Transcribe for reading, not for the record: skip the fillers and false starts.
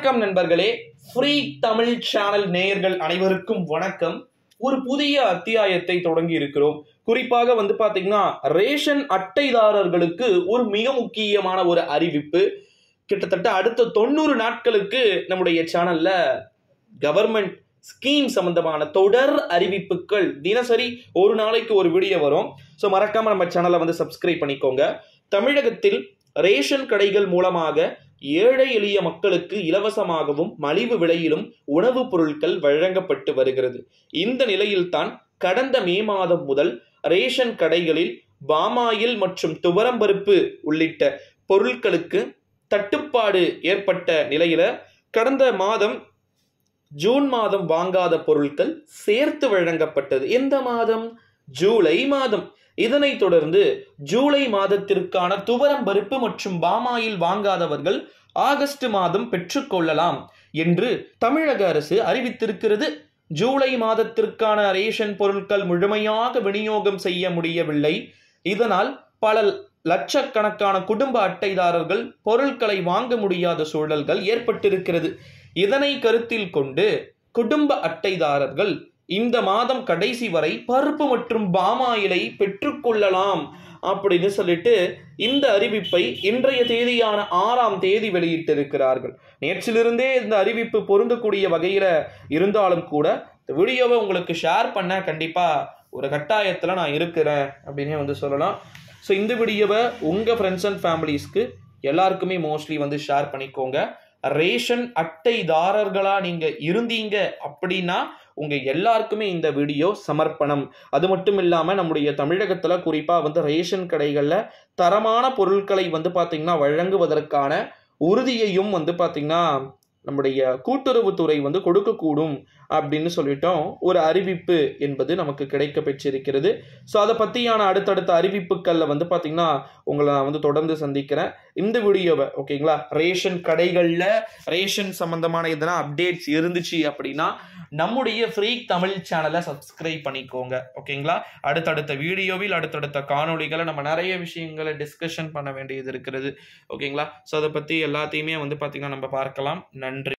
வணக்கம் நண்பர்களே, free Tamil channel நேயர்கள் அனைவருக்கும் வணக்கம். ஒரு புதிய அத்தியாயத்தை தொடங்கி இருக்கிறோம். குறிப்பாக பாத்தீங்கன்னா ரேஷன் அட்டைதாரர்களுக்கு ஒரு மிக முக்கியமான ஒரு அறிவிப்பு. கிட்டத்தட்ட அடுத்த 90 நாட்களுக்கு நம்முடைய சேனல்ல கவர்மெண்ட் ஸ்கீம் சம்பந்தமான தொடர் அறிவிப்புகள் தினசரி ஒரு நாளைக்கு ஒரு வீடியோ வரும். ஸோ மறக்காம நம்ம சேனலை சப்ஸ்கிரைப் பண்ணிக்கோங்க. தமிழகத்தில் ரேஷன் கடைகள் மூலமாக ஏழை எளிய மக்களுக்கு இலவசமாகவும் மலிவு விலையிலும் உணவுப் பொருட்கள் வழங்கப்பட்டு வருகிறது. இந்த நிலையில்தான் கடந்த மே மாதம் முதல் ரேஷன் கடைகளில் பாமாயில் மற்றும் துவரம்பருப்பு உள்ளிட்ட பொருட்களுக்கு தட்டுப்பாடு ஏற்பட்ட நிலையில கடந்த மாதம் ஜூன் மாதம் வாங்காத பொருட்கள் சேர்த்து வழங்கப்பட்டது. எந்த மாதம்? ஜூலை மாதம். இதனைத் தொடர்ந்து ஜூலை மாதத்திற்கான துவரம்பருப்பு மற்றும் பாமாயில் வாங்காதவர்கள் ஆகஸ்ட் மாதம் பெற்றுக்கொள்ளலாம் என்று தமிழக அரசு அறிவித்திருக்கிறது. ஜூலை மாதத்திற்கான ரேஷன் பொருட்கள் முழுமையாக விநியோகம் செய்ய முடியவில்லை. இதனால் பல லட்சக்கணக்கான குடும்ப அட்டைதாரர்கள் பொருட்களை வாங்க முடியாத சூழல்கள் ஏற்பட்டிருக்கிறது. இதனை கருத்தில் கொண்டு குடும்ப அட்டைதாரர்கள் இந்த மாதம் கடைசி வரை பருப்பு மற்றும் பாமாயிலை பெற்றுக்கொள்ளலாம் அப்படின்னு சொல்லிட்டு இந்த அறிவிப்பை இன்றைய தேதியான 6ஆம் தேதி வெளியிட்டிருக்கிறார்கள். நேற்றிலிருந்தே இந்த அறிவிப்பு பொருந்தக்கூடிய வகையில இருந்தாலும் கூட இந்த வீடியோவை உங்களுக்கு ஷேர் பண்ண கண்டிப்பா ஒரு கட்டாயத்துல நான் இருக்கிறேன் அப்படின்னு சொல்லலாம். ஸோ இந்த வீடியோவை உங்க ஃப்ரெண்ட்ஸ் அண்ட் ஃபேமிலிஸ்க்கு எல்லாருக்குமே மோஸ்ட்லி ஷேர் பண்ணிக்கோங்க. ரேஷன் அட்டைதாரர்களா நீங்க இருந்தீங்க அப்படின்னா உங்க எல்லாருக்குமே இந்த வீடியோ சமர்ப்பணம். அது மட்டும் இல்லாம நம்முடைய தமிழகத்துல குறிப்பா ரேஷன் கடைகள்ல தரமான பொருட்களை பாத்தீங்கன்னா வழங்குவதற்கான உறுதியையும் பாத்தீங்கன்னா நம்முடைய கூட்டுறவுத்துறை கொடுக்கக்கூடும் அப்படின்னு சொல்லிட்டோம். ஒரு அறிவிப்பு என்பது நமக்கு கிடைக்க பெற்றிருக்கிறது. ஸோ அதை பற்றியான அடுத்தடுத்த அறிவிப்புகளில் பாத்தீங்கன்னா உங்களை நான் தொடர்ந்து சந்திக்கிறேன். இந்த வீடியோவை ஓகேங்களா, ரேஷன் கடைகளில் ரேஷன் சம்பந்தமான எதனா அப்டேட்ஸ் இருந்துச்சு அப்படின்னா நம்முடைய ஃப்ரீ தமிழ் சேனலை சப்ஸ்கிரைப் பண்ணிக்கோங்க. ஓகேங்களா, அடுத்தடுத்த வீடியோவில் அடுத்தடுத்த காணொளிகளை நம்ம நிறைய விஷயங்களை டிஸ்கஷன் பண்ண வேண்டியது இருக்கிறது. ஓகேங்களா, ஸோ அதை பற்றி எல்லாத்தையுமே பாத்தீங்கன்னா நம்ம பார்க்கலாம். நன்றி.